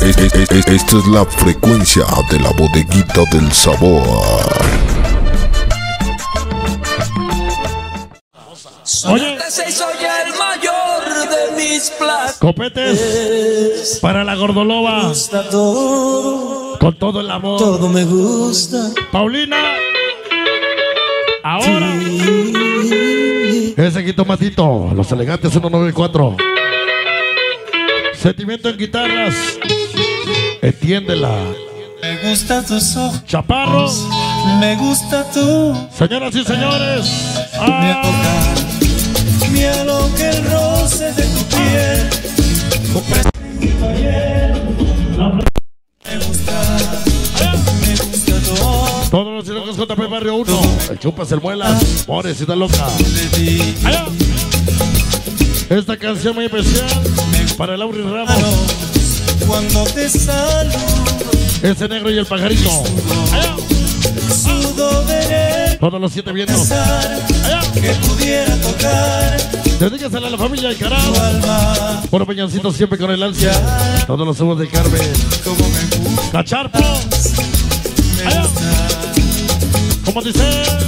Esta es la frecuencia de la bodeguita del sabor. Oye, soy el mayor de mis placeres. Copetes para la gordoloba. Con todo el amor. Todo me gusta. Paulina. Ahora. Ese Quitomatito. Los Elegantes 194. Sentimiento en guitarras. Entiéndela. Me gusta tus ojos. Chaparro. Me gusta tú. Señoras y señores. Me tocar. Mira lo que el roce de tu piel. Me gusta todo. Todos los chicos JP Barrio 1. El Chupas, el Muelas. Pobrecita loca. Allá. Esta canción muy especial para el Auri Ramos. Cuando te saludo. Ese negro y el pajarito. Allá. Sudo de todos los 7 vientos. Allá. Que pudiera tocar. Dedícasela a la familia del carajo. Por Peñancito siempre con el ansia. Todos los ojos de Carmen. Cacharpo. Allá. Como dice.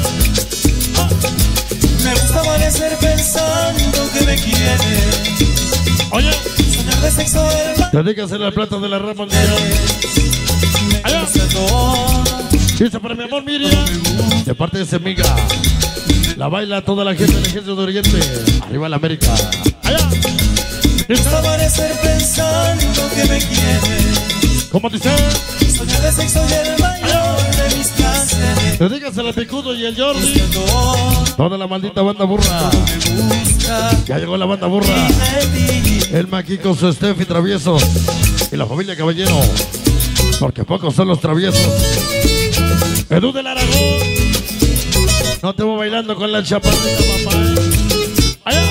Me gusta amanecer pensando que me quieres. Oye. Soñar de sexo del Dedícasela al plato de la rama. Allá. Dice para mi amor Miriam. De parte de Semiga. La baila toda la gente del Ejército de Oriente. Arriba la América. Allá. Me gusta amanecer pensando que me quieres. ¿Cómo dice? Soñar de sexo y el mayor de mis placeres. Dedícasela al Picudo y el Jordi. Toda la maldita banda burra. Ya llegó la banda burra. El Maquico, su Steffi Travieso. Y la familia Caballero. Porque pocos son los traviesos. Edu del Aragón. No te voy bailando con la chaparrita, papá. Allá.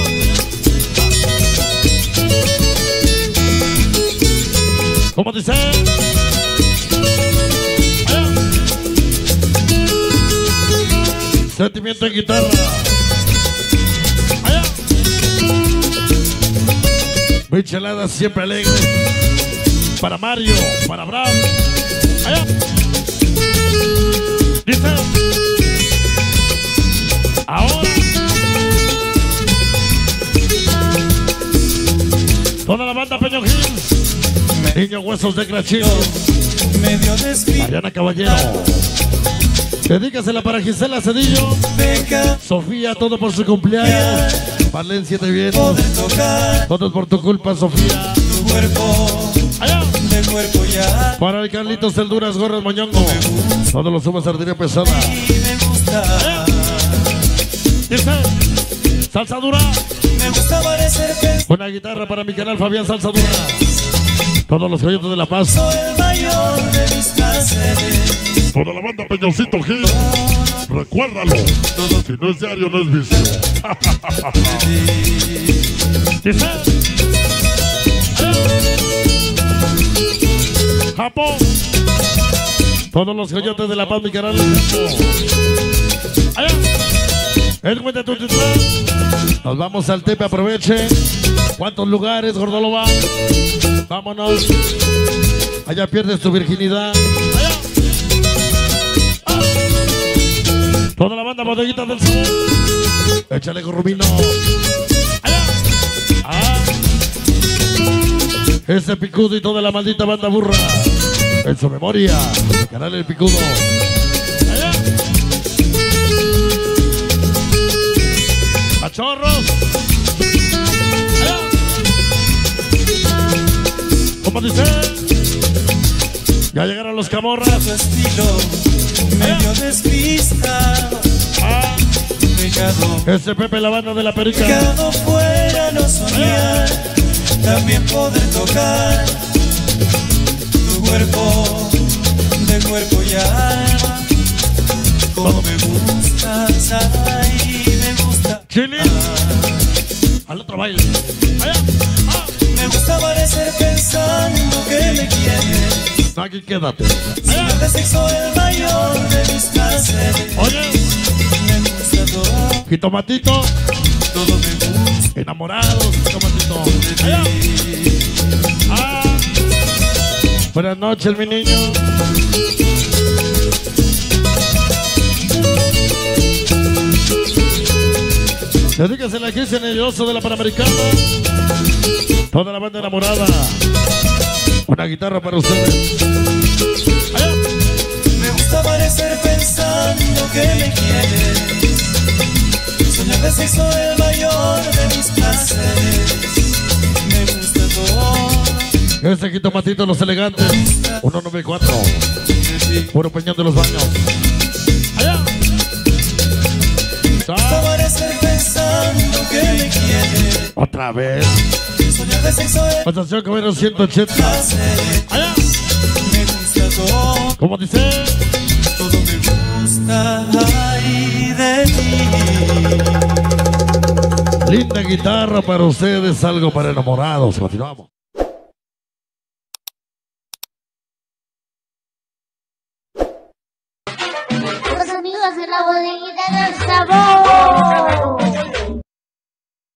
¿Cómo dice? Allá. Sentimiento en guitarra. Allá. Micheladas siempre alegres. Para Mario, para Abraham. Allá. Dice. Ahora. Toda la banda Peño Hills. Niño Huesos de Crachillo. Medio despierto. Mariana Caballero. Dedícasela para Gisela Cedillo. Sofía, todo por su cumpleaños. Valencia te viene. Todo por tu culpa, Sofía. Tu cuerpo. Allá. De cuerpo ya. Para el Carlitos del Duras Gorras Moñongo. Todos los sumas sardina pesada. Y me gusta. Dice. Salsa dura. Me gusta amanecer pensando. Una guitarra para mi canal Fabián Salsa dura. Todos los coyotes de La Paz. Soy el mayor de mis placeres. Toda la banda Peñoncito Gil. Recuérdalo. Si no es diario, no es vicio. Dice. Japón. Todos los coyotes de La Paz, mi canal. Allá. Edwin de Tutitlán. Nos vamos al Tepe, aproveche. ¿Cuántos lugares, Gordoloba? Vámonos. Allá pierdes tu virginidad. Allá. Ah. Toda la banda Bodeguita del Sur. Échale con Rubino. Allá. Ah. Ese Picudo y toda la maldita banda burra. En su memoria. Canal El Picudo. Allá. Cachorros. Allá. ¿Cómo dice? Ya llegaron los Camorras. Tu estilo medio despistado. Ah. Pecado. Ese Pepe, la banda de la Perica. Pecado fuera no soñar. También poder tocar tu cuerpo de cuerpo y alma. Como me gustas, ay, me gusta. Chile. Al otro baile. Allá. Ah. Me gusta amanecer pensando que me quieres. Aquí quédate. Allá. De sexo el mayor de mis placeres. Oye. Me gusta todo. Jitomatito. Todo me gusta. Enamorados. Jitomatito. Allá. Ah. Buenas noches, mi niño. Dedíquese la Cristian el oso de la Panamericana. Toda la banda enamorada. Una guitarra para ustedes. Allá. Me gusta amanecer pensando que me quieres. Soñar de sexo el mayor de mis placeres. Me gusta todo. Este quito matito los elegantes. 194. Puro peñón de los baños. Allá. Me gusta amanecer pensando que me quieres. Otra vez. Soñar de sexo el Pasación Caballero 180. placeres. Allá. Me gusta todo. Como dice. Todo me gusta ahí de ti. Linda guitarra para ustedes, algo para enamorados. Continuamos. Los amigos de la bodeguita del sabor.